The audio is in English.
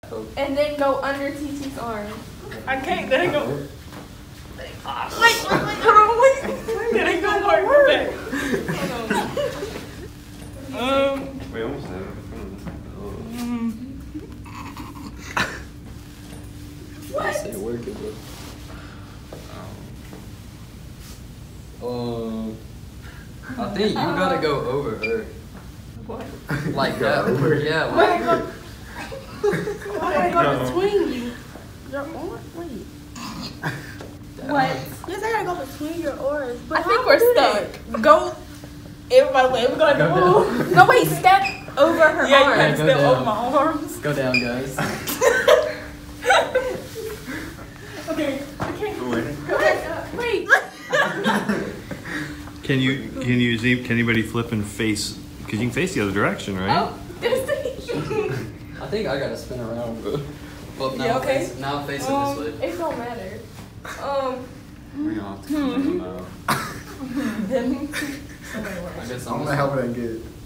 And then go under TT's arm. I can't. That ain't go. Wait. Hold on. Wait. That ain't gonna work. Wait, almost have it in front of What? I say working, bro. I think you gotta go over her. What? Like that. Yeah. Wait, Like, I gotta go between you. Your oars? Wait. What? Yes, I gotta go between your oars. But I think how we're do that? stuck. Go. Everybody, wait. We're gonna move. No, wait. Step over her Yeah, you arm. gotta go step down. over my arms. go down, guys. Okay. I can't. Wait. Can anybody flip and face? Because you can face the other direction, right? Oh, this thing. I think I gotta spin around, bro. Well, now, Yeah, okay. now I'm facing this way. It don't matter. We all have to come out. I guess I'm gonna help it and get it.